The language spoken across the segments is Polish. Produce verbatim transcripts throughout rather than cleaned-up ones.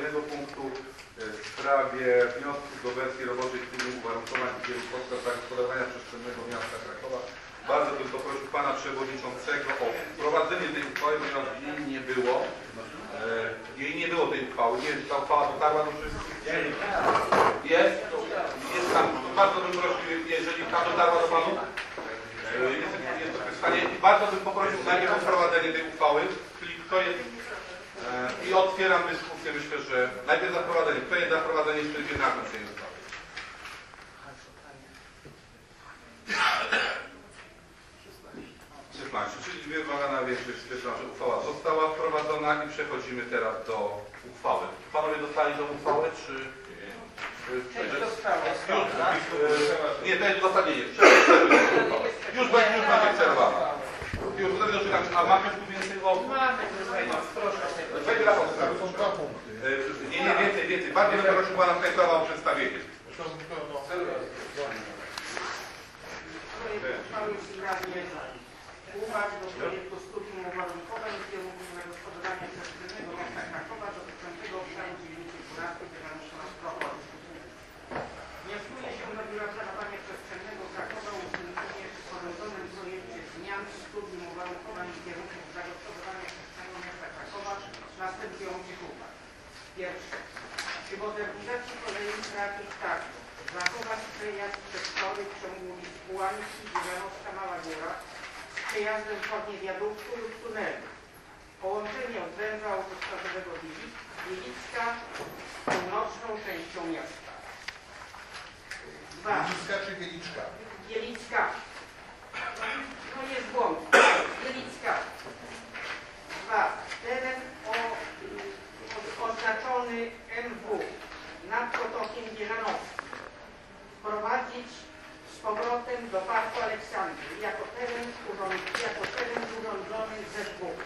kolejnego punktu w sprawie wniosku do wersji roboczej studium uwarunkowań i kierunków podstaw zagospodarowania przestrzennego miasta Krakowa. Bardzo bym poprosił pana przewodniczącego o wprowadzenie tej uchwały, ponieważ jej nie było. E, jej nie było tej uchwały. Nie wiem, czy ta uchwała dotarła do wszystkich. Jest? Jest tam. Bardzo bym prosił, jeżeli ta dotarła do panu. E, jest, jest to pytanie. Bardzo bym poprosił najpierw o wprowadzenie tej uchwały. Czyli kto jest... E, I otwieram dyskusję. Myślę, że najpierw za wprowadzenie. Kto jest za wprowadzenie w trybie nagłym tej uchwały? Czyli wymagana większość stwierdzona, że uchwała została wprowadzona i przechodzimy teraz do uchwały. Panowie dostali tą uchwałę, czy... Część dostała. Nie, to jest uzasadnienie. Już będzie przerwana. Już do czytam. A mamy tu więcej o... Mamy, proszę. Weź raport. Nie, nie, więcej, więcej. Bardziej bym prosił pana Kajtowa o przedstawienie. Uwag do projektu studium uwarunkowań i kierunków zagospodarowania przestrzennego miasta Krakowa dotyczącego obszaru dzielnicy dwunastej Wierzchowna Prochody. Wnioskuje się do Biura Planowania Przestrzennego Krakowa o uwzględnienie w sporządzonym projekcie zmian w studium uwarunkowań i kierunków zagospodarowania przestrzennego miasta Krakowa następujących uwag. Pierwsze. Przy modernizacji kolei trafić tak zachować przejazd przez tory w ciągu ulic Pułański, Dziewianowska, Mała Góra przejazdem w formie wiaduktu lub tunelu. Połączenie od węzła autostradowego Wielicka z północną częścią miasta. Dwa. Wielicka czy Wieliczka? Wielicka. No jest błąd. Wielicka. Dwa. Teren o, o, oznaczony M W nad potokiem Dziewianowskim wprowadzić z powrotem do Parku Aleksandry jako teren, jako teren urządzony ze dwóch.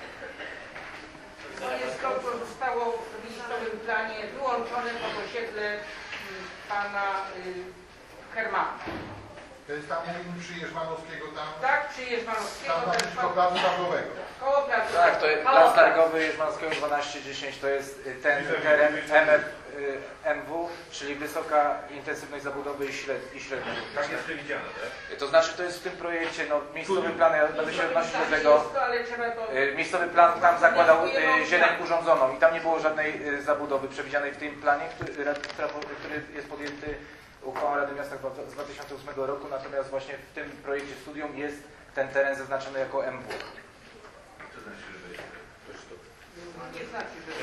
To jest to, co zostało w listowym planie wyłączone pod osiedle pana y, Hermana. To jest tam przy Jerzmanowskiego tam? Tak, przy Jerzmanowskiego. Tam naprzeciwko placu targowego. Koło placu. Tak, to jest plac targowy Jerzmanowskiego dwanaście dziesięć, to jest ten teren M F, M W, czyli wysoka intensywność zabudowy i średnia. Tak jest przewidziane, tak? To znaczy, to jest w tym projekcie, no miejscowy plan, ja będę się odnosić do tego, miejscowy plan tam zakładał zieleń urządzoną i tam nie było żadnej zabudowy przewidzianej w tym planie, który, który jest podjęty uchwałą Rady Miasta z dwa tysiące ósmego roku, natomiast właśnie w tym projekcie studium jest ten teren zaznaczony jako M W. To znaczy, że jest nie znaczy, że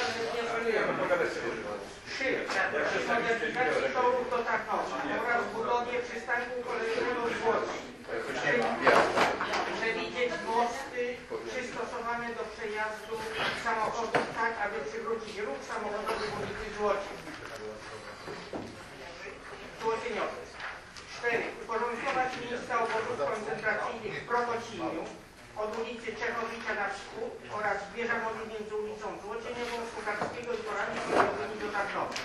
trzy. Modernizacji torów do Tarnowa oraz budowie przystanku kolejowego w Łodzi. Przewidzieć mosty przystosowane do przejazdu samochodów tak, aby przywrócić ruch samochodowy w ulicy Złocie. Złocieniowy. cztery. Uporządkować miejsca obozów koncentracyjnych w Krokociniu od ulicy Czechowicza na wschód oraz w Bieżanowie między ulicą Złocieniową, Sukarskiego i torami kolejowymi do Tarnowa.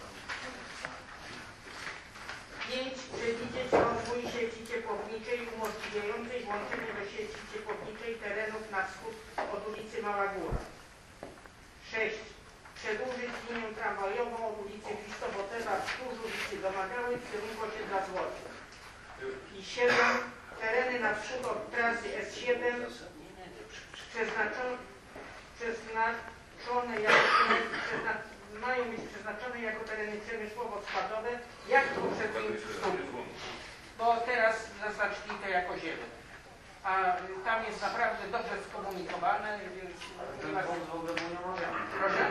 pięć. Przewidzieć rozwój sieci ciepłowniczej umożliwiającej włączenie do sieci ciepłowniczej terenów na wschód od ulicy Mała Góra. sześć. Przedłużyć linię tramwajową od ulicy Wistobotewa wzdłuż ulicy Domagały w kierunku osiedla Złocie. I siedem. Tereny na wschód od trasy S siedem przeznaczone, przeznaczone jako tereny, przezna, mają być przeznaczone jako tereny przemysłowo-składowe, jak w poprzednim studium. Bo teraz zaznaczyli to jako zieleń. A tam jest naprawdę dobrze skomunikowane, więc... Proszę?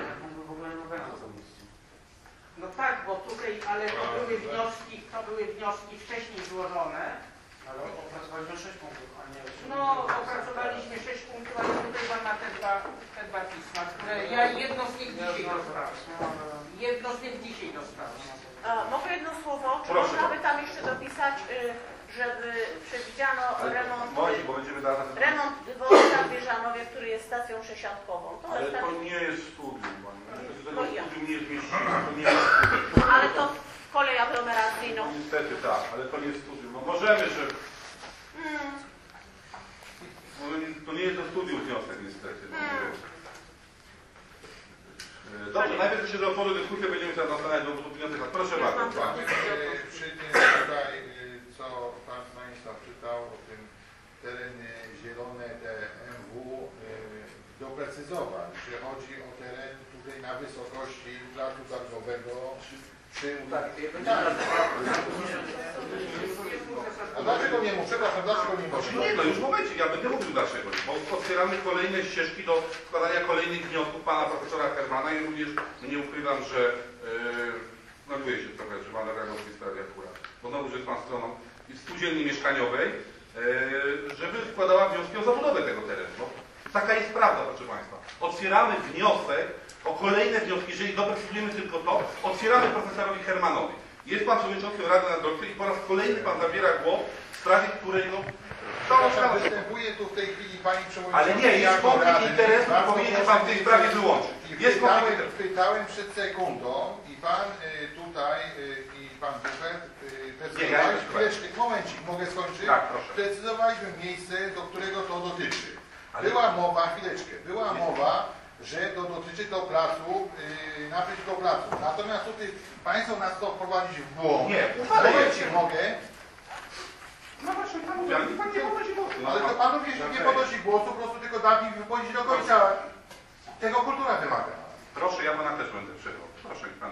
No tak, bo tutaj, ale to były wnioski, to były wnioski wcześniej złożone. Ale opracowaliśmy sześć punktów, a nie osiem. No, opracowaliśmy sześć punktów, ale tutaj mam na te dwa, te dwa pisma, które ja jedno z nich dzisiaj dostałem. Jedno z nich dzisiaj dostałem. A, mogę jedno słowo? Czy Proszę. można by tam jeszcze dopisać, żeby przewidziano ale remont, moi, bo będziemy teraz... remont dworca w Bieżanowie, który jest stacją przesiadkową. To Ale jest tam... to nie jest studium, pani. To No tego ja. studium nie zmieścimy, to nie jest studium. Ale to w kolej aglomeracyjną. No, niestety tak, ale to nie jest studium. No możemy, że... Hmm. To nie jest to studium wniosek niestety. Hmm. Dobrze, najpierw się do otworzy dyskusję, będziemy się zastanawiać do wniosek. Proszę bardzo. Mamy e, przy tym tutaj, e, co Pan z Państwa czytał o tym tereny zielone, te M W, e, doprecyzować, że chodzi o teren tutaj na wysokości placu targowego przy A dlaczego nie mógł? Przepraszam, dlaczego nie może? Nie, no już w momencie, ja będę mówił dlaczego, bo otwieramy kolejne ścieżki do składania kolejnych wniosków pana profesora Hermana i również nie ukrywam, że yy, naguje się trochę, że pan reagował w tej sprawie akurat, bo znowu, że jest pan stroną i w spółdzielni mieszkaniowej, yy, żeby składała wnioski o zabudowę tego terenu. No, taka jest prawda, proszę państwa. Otwieramy wniosek o kolejne wnioski, jeżeli doprecyzujemy tylko to, otwieramy profesorowi Hermanowi. Jest pan przewodniczącym Rady Nadzorczej i po raz kolejny pan zabiera głos w sprawie, której no... Przepraszam, występuje tu w tej chwili pani przewodnicząca. Ale nie, jest konflikt interesów, powinien pan w tej sprawie wyłączyć. Jest pytałem, konflikt pytałem przed sekundą i pan y, tutaj y, i pan Bufet y, precyzowaliśmy, chwileczkę, momencik, mogę skończyć? Tak, proszę. Precyzowaliśmy miejsce, do którego to dotyczy. Ale... Była mowa, chwileczkę, była mowa, że to dotyczy to placu, yy, naprzeciwko placu. Natomiast tutaj Państwo nas to wprowadzić w błąd. Nie, ale Momencik, mogę. No właśnie, pan mówi, ale pan nie podnosi głosu. Ale to Panów jeśli nie podnosi głosu, po prostu tylko da mi wypowiedzieć do końca. Tego kultura wymaga. Proszę, ja pana też będę przerwał. Proszę, pan.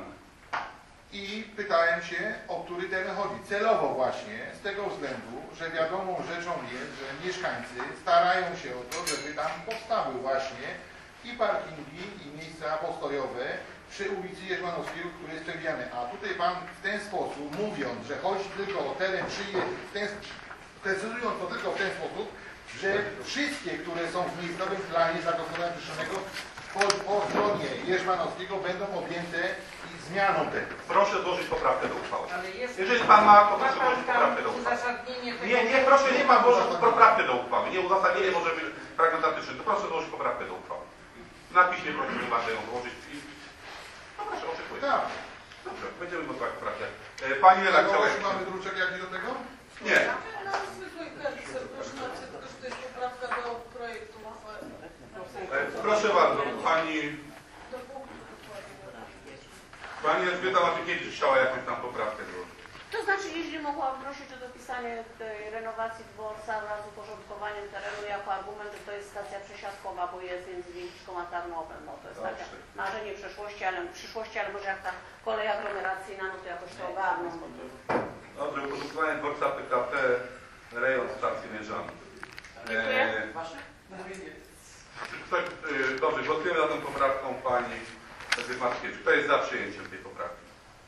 I pytałem się, o który teren chodzi. Celowo właśnie, z tego względu, że wiadomą rzeczą jest, że mieszkańcy starają się o to, żeby tam powstały właśnie i parkingi, i miejsca postojowe przy ulicy Jerzmanowskiego, który jest przewidziany. A tutaj Pan w ten sposób, mówiąc, że chodzi tylko o teren przyjęty, precyzując to tylko w ten sposób, że wszystkie, które są w miejscowym planie zagospodarowania przestrzennego po, po stronie Jerzmanowskiego będą objęte zmianą tego. Proszę złożyć poprawkę do uchwały. Ale jest... Jeżeli pan ma, to Ma proszę pan złożyć tam poprawkę do uchwały. uzasadnienie tego... Nie, nie, proszę, nie pan złożyć poprawkę do uchwały. Nie, uzasadnienie może być fragmentatyczne. To proszę złożyć poprawkę do uchwały. Na piśmie prosimy bardzo ją złożyć i... No proszę, oczekuję. Tak. Dobrze, będziemy głosować poprawkę. E, Pani redaktor... Mamy druczek jakiś do tego? Nie. Na zwykłej kartce, proszę napisać tylko, że to jest poprawka do projektu uchwały. E, proszę bardzo, pani... Do punktu dokładnie. Pani Elżbieta Matykiewicz chciała jakąś tam poprawkę złożyć. To znaczy, jeśli mogłam prosić o dopisanie tej renowacji dworca wraz z uporządkowaniem terenu jako argument, że to jest stacja przesiadkowa, bo jest między Wieliczką a Tarnowem. No to jest takie marzenie przeszłości, ale przyszłości, ale może jak ta kolej aglomeracyjna, no to jakoś to ogarną. Dobrze, uporządkowanie dworca P K P, rejon stacji Mierzany. Dziękuję. Ktoś, y, dobrze, głosujemy za tą poprawką pani Elżbiety Matykiewicz. Kto jest za przyjęciem tej poprawki?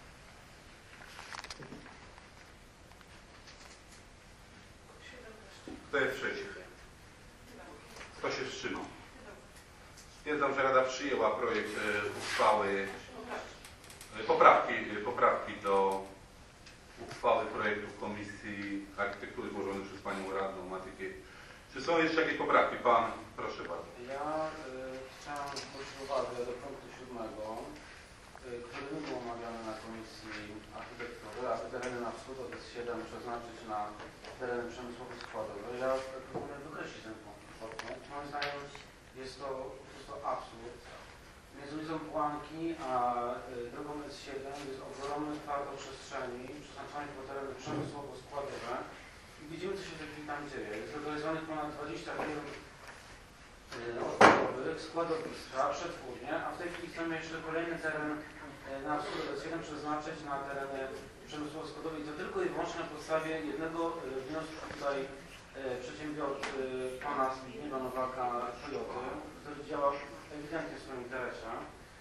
Kto jest przeciw? Kto się wstrzymał? Stwierdzam, że Rada przyjęła projekt e, uchwały, e, poprawki, e, poprawki do uchwały projektu Komisji Architektury złożonej przez Panią Radną Matykiewicz. Czy są jeszcze jakieś poprawki? Pan, proszę bardzo. Ja y, chciałem zwrócić uwagę do punktu siódmego, y, który nie był omawiany na Komisji Architektury, aby tereny na wschód od S siedem przeznaczyć na tereny przemysłowe składowe. Ja proponuję wykreślić ten punkt. Moim zdaniem jest to po prostu absurd. Między ulicą Połanki a y, drogą S siedem jest ogromny twardo przestrzeni przeznaczonych po tereny przemysłowo-składowe. I widzimy, co się w tej chwili tam dzieje. Jest zlokalizowanych ponad dwadzieścia firm odpadowych, składowiska, przetwórnie, a w tej chwili chcemy jeszcze kolejny teren na wschód od S siedem przeznaczyć na tereny przemysłowo-składowe i to tylko i wyłącznie na podstawie jednego wniosku tutaj przedsiębiorcy pana Zbigniewa Nowaka Toyoty, który działa ewidentnie w swoim interesie.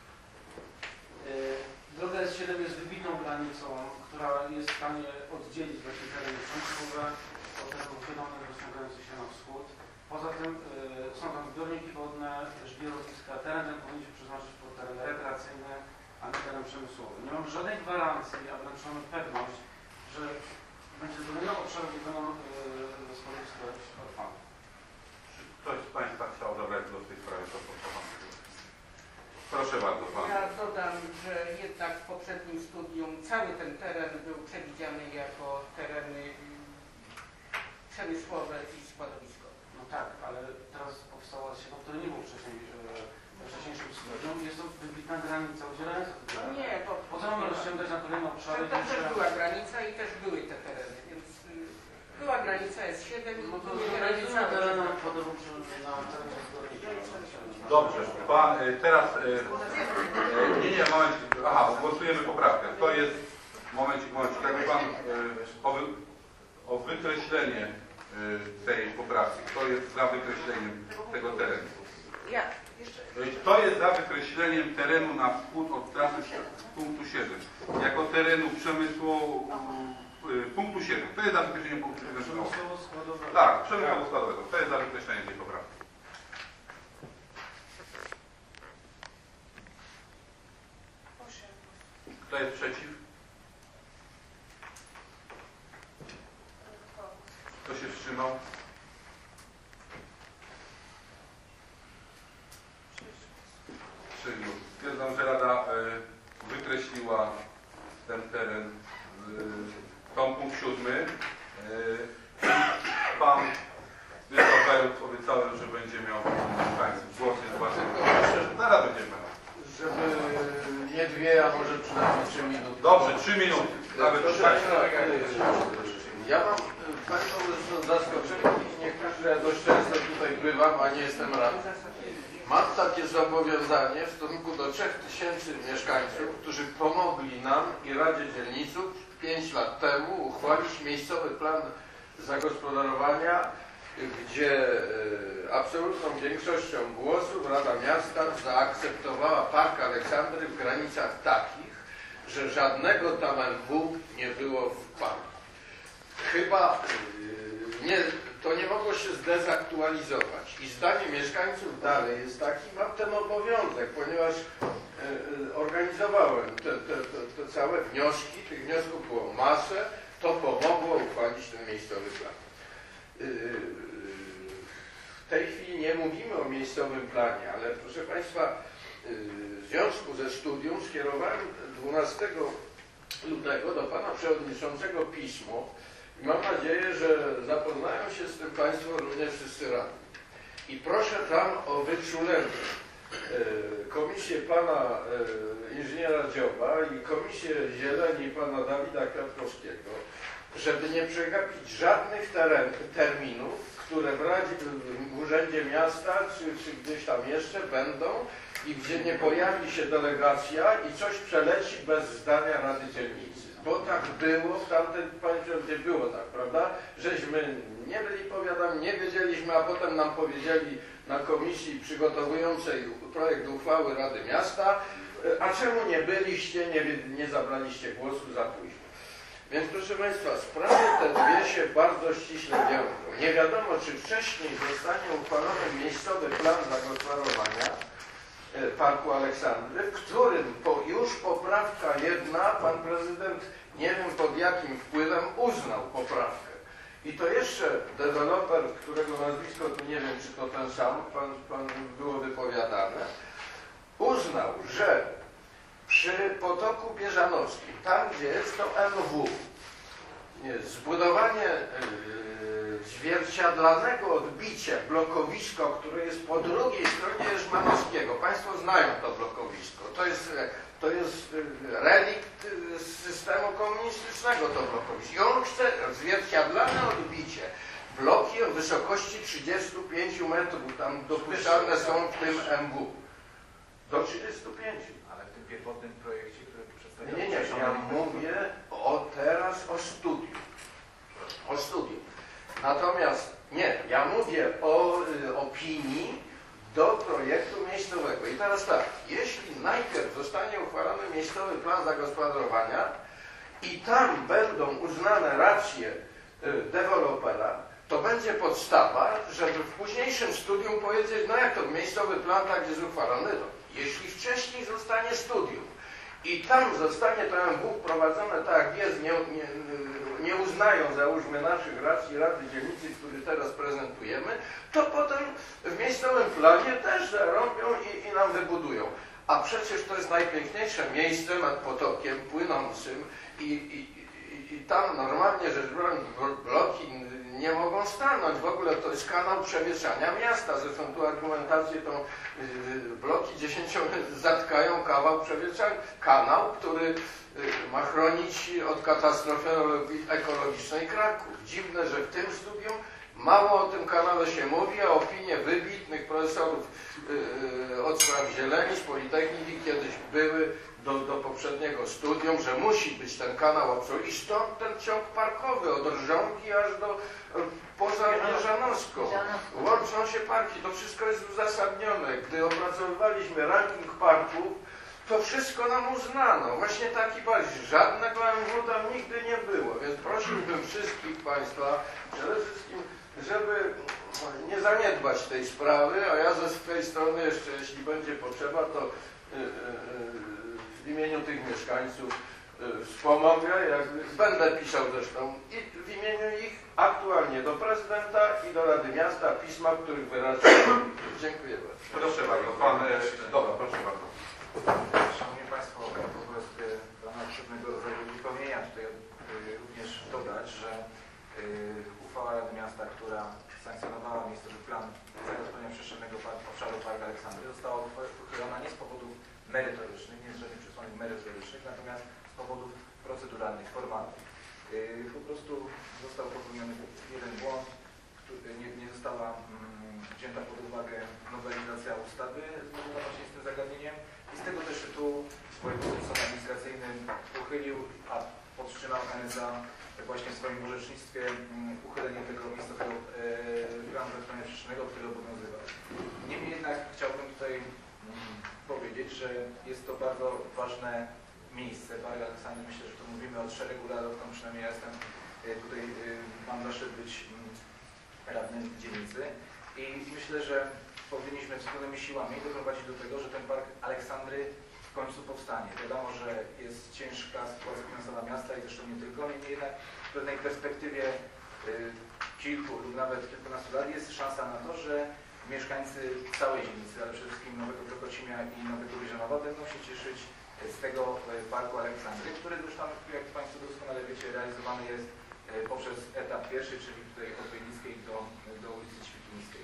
Droga S siedem jest wybitną granicą, która jest w stanie oddzielić właśnie tereny przemysłowe od terenów zielonych rozciągających się na wschód. Poza tym y, są tam zbiorniki wodne, żwirowniska. Teren ten powinien się przeznaczyć pod teren rekreacyjny, a nie teren przemysłowy. Nie mam żadnej gwarancji, a wręcz mamy pewność, że będzie dominą obszarów, gdzie będą y, składowiska odpadów. Czy ktoś z Państwa chciał zabrać głos w tej sprawie? To proszę bardzo, Pan. Ja dodam, że jednak w poprzednim studium cały ten teren był przewidziany jako tereny przemysłowe i składowiskowe. No tak, ale teraz powstała sieć, który nie był wcześniej e, wcześniejszym studium, jest to wybitna granica udzielająca tych teren. Nie, to... Po co mamy rozciągać na kolejne obszary? To też była granica i też były te tereny, więc y, była granica S siedem i No to nie granica realizowały terenu tego. podróży na terenie zgodniczym. Dobrze, pan, y, teraz, y, y, nie, nie, moment, aha, głosujemy poprawkę. To jest, momencik, momencik, jakby pan y, o, wy, o wykreślenie y, tej poprawki, kto jest za wykreśleniem tego terenu? Ja, jeszcze. Kto jest za wykreśleniem terenu na wschód od trasy punktu siedem, jako terenu przemysłu y, punktu siedem, kto jest za wykreśleniem punktu siedem? Przemysłowo-składowego. Tak, przemysłowo-składowego, kto jest za wykreśleniem tej poprawki? Kto jest przeciw? Kto się wstrzymał? Trzy minut. Stwierdzam, że Rada y, wykreśliła ten teren, y, tą punkt siódmy. Y, pan Wysokajut obiecałem, że będzie miał mieszkańców. Głos jest właśnie. Zaraz będziemy. Żeby nie dwie, a może przynajmniej trzy minuty. Dobrze, trzy minuty. Nawet Proszę tak. Państwa, ja mam Państwo zaskoczenie i niektórzy, ja dość często tutaj bywam, a nie jestem radny. Mam takie zobowiązanie w stosunku do trzech tysięcy mieszkańców, którzy pomogli nam i Radzie Dzielniców pięć lat temu uchwalić miejscowy plan zagospodarowania, gdzie absolutną większością głosów Rada Miasta zaakceptowała Park Aleksandry w granicach takich, że żadnego tam M W nie było w parku. Chyba nie, to nie mogło się zdezaktualizować i zdanie mieszkańców dalej jest taki, mam ten obowiązek, ponieważ organizowałem te, te, te, te całe wnioski, tych wniosków było masę, to pomogło uchwalić ten miejscowy plan. W tej chwili nie mówimy o miejscowym planie, ale proszę Państwa, w związku ze studium skierowałem dwunastego lutego do Pana Przewodniczącego pismo i mam nadzieję, że zapoznają się z tym Państwo również wszyscy radni. I proszę tam o wyczulenie komisję Pana inżyniera Dzioba i komisję Zieleni Pana Dawida Kwiatkowskiego, żeby nie przegapić żadnych teren, terminów, które w, Radzie, w Urzędzie Miasta czy, czy gdzieś tam jeszcze będą i gdzie nie pojawi się delegacja i coś przeleci bez zdania Rady Dzielnicy. Bo tak było w tamtym państwie, gdzie było tak, prawda? Żeśmy nie byli powiadami, nie wiedzieliśmy, a potem nam powiedzieli na komisji przygotowującej projekt uchwały Rady Miasta, a czemu nie byliście, nie, nie zabraliście głosu za późno. Więc proszę Państwa, sprawy te dwie się bardzo ściśle wiążą. Nie wiadomo, czy wcześniej zostanie uchwalony miejscowy plan zagospodarowania Parku Aleksandry, w którym po, już poprawka jedna, pan prezydent, nie wiem pod jakim wpływem, uznał poprawkę. I to jeszcze deweloper, którego nazwisko tu nie wiem, czy to ten sam, pan, pan było wypowiadane, uznał, że przy Potoku Bieżanowskim, tam gdzie jest to M W, zbudowanie yy, zwierciadlanego odbicia, blokowisko, które jest po drugiej stronie Jerzmanowskiego. Państwo znają to blokowisko. To jest, to jest relikt systemu komunistycznego to blokowisko. I on chce zwierciadlane odbicie. Bloki o wysokości trzydziestu pięciu metrów, tam dopuszczalne są w tym M W. Do trzydziestu pięciu. Ale w tym pierwotnym projekcie, który przedstawiał... Nie, nie, ja mówię o teraz o studium. O studium. Natomiast nie, ja mówię o y, opinii do projektu miejscowego. I teraz tak, jeśli najpierw zostanie uchwalony miejscowy plan zagospodarowania i tam będą uznane racje y, dewelopera, to będzie podstawa, żeby w późniejszym studium powiedzieć, no jak to miejscowy plan tak jest uchwalony, no. Jeśli wcześniej zostanie studium i tam zostanie to M W wprowadzone tak jak jest, nie, nie, nie uznają, załóżmy, naszych racji Rady Dzielnicy, który teraz prezentujemy, to potem w miejscowym planie też zarobią i, i nam wybudują. A przecież to jest najpiękniejsze miejsce nad potokiem płynącym i, i, i tam normalnie rzecz biorąc bloki nie mogą stanąć. W ogóle to jest kanał przewieszania miasta. Zresztą tu argumentację tą bloki dziesięcio zatkają kawał przewieszania. Kanał, który ma chronić od katastrofy ekologicznej Kraków. Dziwne, że w tym studium mało o tym kanale się mówi, a opinie wybitnych profesorów yy, od spraw zieleni z Politechniki kiedyś były do, do poprzedniego studium, że musi być ten kanał absolutny i stąd ten ciąg parkowy od Rżonki aż do yy, poza Mierzanowską. Łączą się parki, to wszystko jest uzasadnione. Gdy opracowywaliśmy ranking parków, to wszystko nam uznano. Właśnie taki bardziej. Żadnego M W tam nigdy nie było. Więc prosiłbym wszystkich Państwa, przede wszystkim, żeby nie zaniedbać tej sprawy, a ja ze swojej strony jeszcze, jeśli będzie potrzeba, to yy, yy, w imieniu tych mieszkańców yy, wspomogę, jak będę pisał zresztą i w imieniu ich aktualnie do prezydenta i do Rady Miasta pisma, w których wyrażę. Dziękuję bardzo. Proszę bardzo. Pan, dobra, proszę bardzo. Szanowni Państwo, wobec Pana przednego rodzaju wypełnienia tutaj również dodać, że uchwała Rady Miasta, która sankcjonowała miejscowy plan zagospodarowania przestrzennego obszaru Park Aleksandry, została uchylona nie z powodów merytorycznych, nie z żadnych przesłanek merytorycznych, natomiast z powodów proceduralnych, formalnych. Po prostu został popełniony jeden błąd, który nie, nie została mm, wzięta pod uwagę nowelizacja ustawy związana właśnie z tym zagadnieniem i z tego też tytułu województwo sąd administracyjny uchylił, a podtrzymał N S A właśnie w swoim orzecznictwie um, uchylenie tego miejscowego e, planu zagospodarowania przestrzennego, który obowiązywał. Niemniej jednak chciałbym tutaj um, powiedzieć, że jest to bardzo ważne miejsce, Park Aleksandry. Myślę, że tu mówimy od szeregu lat, odkąd przynajmniej ja jestem tutaj, mam zaszczyt być radnym dzielnicy i myślę, że powinniśmy wspólnymi siłami doprowadzić do tego, że ten Park Aleksandry w końcu powstanie. Wiadomo, że jest ciężka sytuacja finansowa miasta i zresztą nie tylko, niemniej jednak w pewnej perspektywie kilku lub nawet kilkunastu lat jest szansa na to, że mieszkańcy całej dzielnicy, ale przede wszystkim Nowego Krokocimia i Nowego Wyżanowa będą się cieszyć z tego Parku Aleksandry, który zresztą, jak Państwo doskonale wiecie, realizowany jest poprzez etap pierwszy, czyli tutaj od Wejnickiej do, do ulicy Świetlińskiej.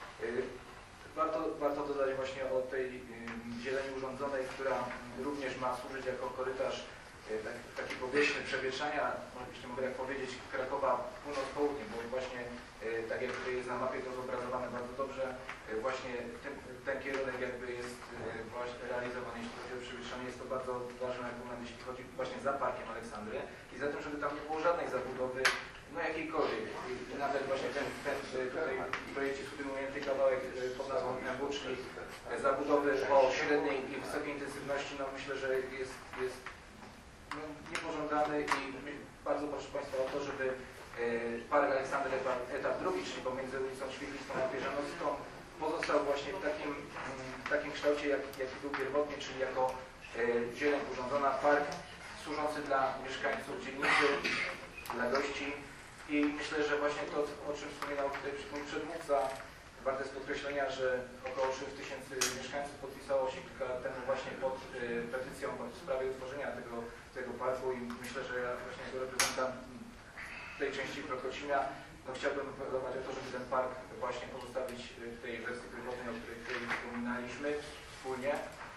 Warto, warto dodać właśnie o tej zieleni urządzonej, która również ma służyć jako korytarz tak, taki powierzchni przewieszania, jeśli mogę tak powiedzieć, Krakowa północ-południe, bo właśnie tak jak tutaj jest na mapie to zobrazowane bardzo dobrze, właśnie ten, ten kierunek jakby jest właśnie realizowany, jeśli chodzi o przewieszanie. Jest to bardzo ważny argument, jeśli chodzi właśnie za Parkiem Aleksandry i za tym, żeby tam nie było żadnej zabudowy, no jakiejkolwiek. I nawet właśnie ten, ten tutaj w projekcie studium ujęty kawałek pod nazwą Włóczni zabudowy o średniej i wysokiej intensywności, no myślę, że jest, jest no, niepożądany i bardzo proszę Państwa o to, żeby Park Aleksandry etap drugi, czyli pomiędzy ulicą Świetlicką a Wieżanowską pozostał właśnie w takim, w takim kształcie, jak, jaki był pierwotnie, czyli jako zieleń urządzona, park służący dla mieszkańców dzielnicy, dla gości i myślę, że właśnie to, o czym wspominał tutaj mój przedmówca, warte jest podkreślenia, że około trzech tysięcy mieszkańców podpisało się kilka lat temu właśnie pod petycją w sprawie utworzenia tego, tego parku i myślę, że ja właśnie jako reprezentant tej części Krokocimia no chciałbym apelować o to, żeby ten park właśnie pozostawić w tej wersji pierwotnej, o której tutaj wspominaliśmy wspólnie,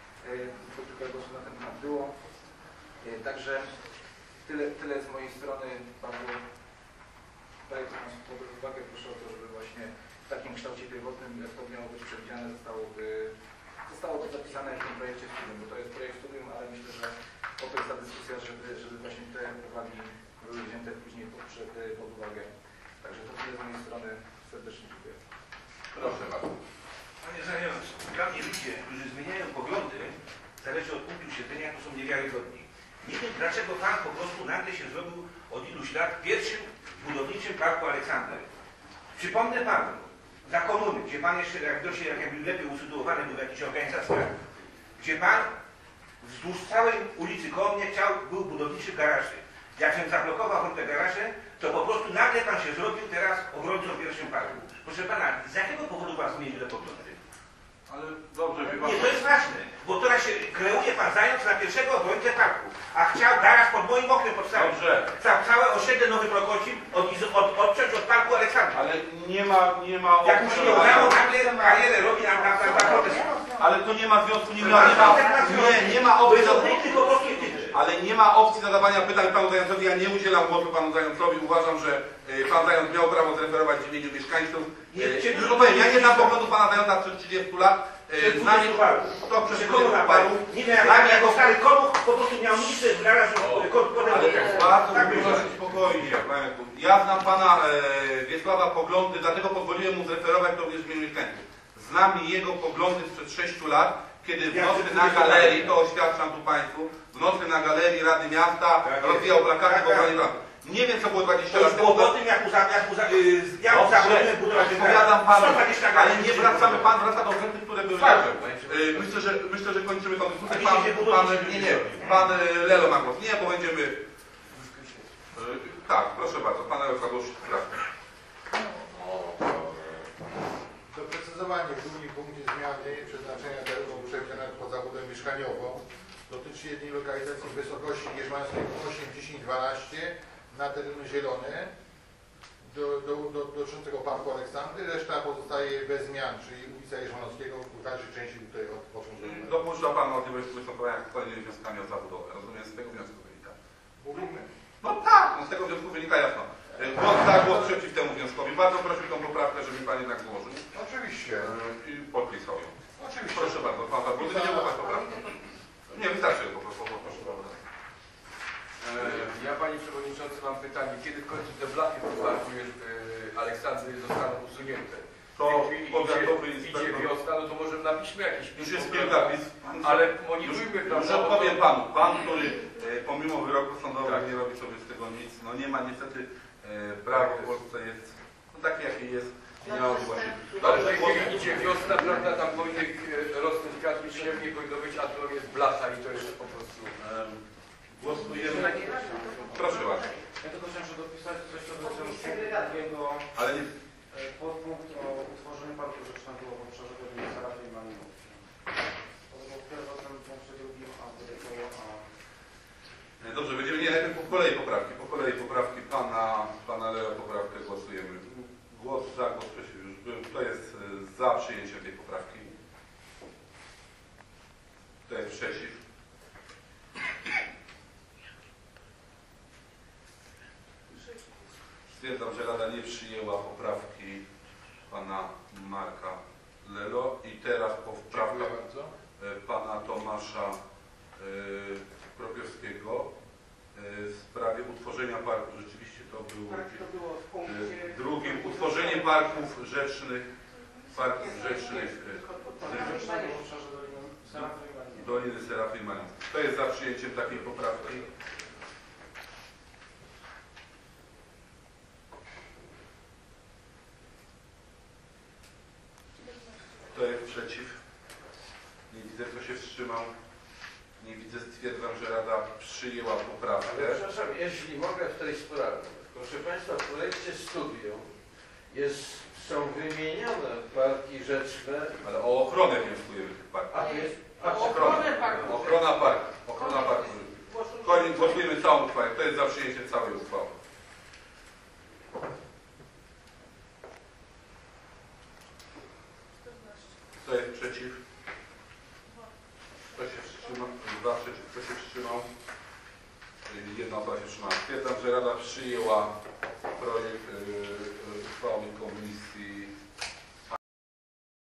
bo tylko głosu na ten temat było. Także tyle, tyle z mojej strony. Bardzo daję pod uwagę, proszę o to, żeby właśnie w takim kształcie pierwotnym, jak to miało być przewidziane, zostało, zostało to zapisane w tym projekcie studium, bo to jest projekt studium, ale myślę, że po to jest ta dyskusja, żeby, żeby właśnie te uwagi były wzięte później pod, pod uwagę. Także to tyle z mojej strony. Serdecznie dziękuję. Proszę bardzo. Panie Zając, prawie ludzie, którzy zmieniają poglądy, zależy od punktu siedzenia, to są niewiarygodni. Nie wiem, dlaczego Pan po prostu nagle się zrobił od iluś lat pierwszym budowniczym Parku Aleksandry. Przypomnę Panu, za komuny, gdzie Pan jeszcze, jak to się jak jakby lepiej usytuowany był w jakichś organizacjach, gdzie Pan wzdłuż całej ulicy koło mnie chciał, był budowniczy garaży. Jak się zablokował te garaże, to po prostu nagle Pan się zrobił teraz obrońcą pierwszym parku. Proszę Pana, z jakiego powodu Pan zmienił te poglądy? Ale dobrze, wie pan. Nie, to jest ważne, bo teraz się kreuje pan zając na pierwszego obrońcę parku, a chciał zaraz pod moim oknem podstawić. Dobrze. Ca całe osiedle Nowy Prokocim od, od, odciąć od parku Aleksandra. Ale nie ma, nie ma Jak mu się nie udało, nagle karierę robi na, na, na, na protest. Ale to nie ma związku, nie ma, nie ma, nie, nie ma To opcji, jest obróty po prostu jedyny. ale nie ma opcji zadawania pytań panu Zającowi. Ja nie udzielam głosu panu Zającowi. Uważam, że y, pan Zając miał prawo zreferować w imieniu mieszkańców. Nie, Y, Tylko powiem, ja nie znam poglądu pana Zająca sprzed trzydziestu lat. Y, Znam jego to przez Komu na paru. Nie wiem, jak jako stary komuch po prostu miał miejsce w garażu potem. Ale bardzo proszę spokojnie, panie Janku. Ja znam pana e, Wiesława poglądy, dlatego pozwoliłem mu zreferować to również w imieniu mieszkańców. Znam jego poglądy sprzed sześciu lat, kiedy w nocy na galerii, to oświadczam tu państwu, w nocy na galerii Rady Miasta rozwijał plakaty w obronie prawa. Nie wiem, co było dwadzieścia To lat już temu. było po tym, jak mu, za, jak mu, za, yy, ja mu zabroniłem budować Odpowiadam panu, sto dwadzieścia ale lat. nie wracamy, pan wraca do rzeczy, które były lepsze. Yy, Myślę, że, myślę, że kończymy tą dyskusję. Pan, pan, nie, nie, pan y, Lelo ma głos. Nie, bo będziemy... Yy, tak, proszę bardzo, pan Lelo zagłosi sprawę. Doprecyzowanie w drugim punkcie zmiany przeznaczenia terenu przewidzianego pod zabudowę mieszkaniową dotyczy jednej lokalizacji w wysokości Jerzmańskiej osiem, dziesięć, dwanaście na tereny zielone do, do, do, dotyczącego Parku Aleksandry. Reszta pozostaje bez zmian, czyli ulica Jerzmanowskiego w dalszej części tutaj od początku. Dopuszcza pan możliwość występowania z kolejnymi wnioskami o zabudowę. Rozumiem, z tego wniosku wynika. Mówimy. No tak, no z tego wniosku wynika jasno. Głos za, głos przeciw temu wnioskowi. Bardzo proszę tą poprawkę, żeby pan jednak złożył. Oczywiście. I podpisał ją. Oczywiście. Proszę bardzo, pan Zarbudy nie było pan poprawki. Nie, wystarczy po prostu, proszę bardzo. Ja, Panie Przewodniczący, mam pytanie, kiedy w końcu te blachy w parku e, Aleksandry zostaną usunięte? To powiatowy idzie, idzie inspektor. wiosna, no to może napiszmy jakiś Już jest kilka pism. ale Już, monitorujmy, już prawda? odpowiem panu. Pan, który e, pomimo wyroku sądowego Tak. nie robi sobie z tego nic, no nie ma niestety e, prawo w Polsce jest no, takie jakie jest. I nie ma możliwości. Ale że kiedy idzie wiosna, prawda, tam powinny e, rosnąć kwiatki, śnieг nie powinno być, a to jest blacha i to jest po prostu... Em, Głosujemy. Proszę bardzo. Ja tylko chciałem jeszcze dopisać coś dotyczącego takiego Ale nie... podpunkt o utworzeniu parku rzecznego w obszarze gminy Serafy i Malinów. To było w pierwotnym punkcie drugim, a było a... Dobrze, będziemy nie najpierw po kolei poprawki. Po kolei poprawki pana, pana Leo poprawkę głosujemy. Głos za, głos przeciw już był. Kto jest e, za przyjęciem tej poprawki? Kto jest przeciw? Stwierdzam, że Rada nie przyjęła poprawki pana Marka Lelo i teraz po poprawkach Dziękuję bardzo. e, pana Tomasza e, Kropiowskiego e, w sprawie utworzenia parku. Rzeczywiście to było Tak, to było w e, punkcie... drugim. Utworzenie parków rzecznych, parków rzecznych Rzecznego w obszarze Doliny Serafy i Malinów. e, Doliny Serafy i Malinów. Kto jest za przyjęciem takiej poprawki? Kto jest przeciw? Nie widzę, kto się wstrzymał. Nie widzę, stwierdzam, że Rada przyjęła poprawkę. Ale przepraszam, jeśli mogę w tej sprawie. Proszę Państwa, w projekcie studium jest, są wymienione parki rzeczne. Ale o ochronę wnioskujemy tych parków. A to jest O ochronę parku. Ochrona parku. Ochrona parku. Koniec, głosujemy całą uchwałę. Kto jest za przyjęciem całej uchwały? Kto jest przeciw? Kto się wstrzymał? Dwa przeciw. Kto się wstrzymał? Jedna osoba się wstrzymała. Stwierdzam, że Rada przyjęła projekt yy, uchwały Komisji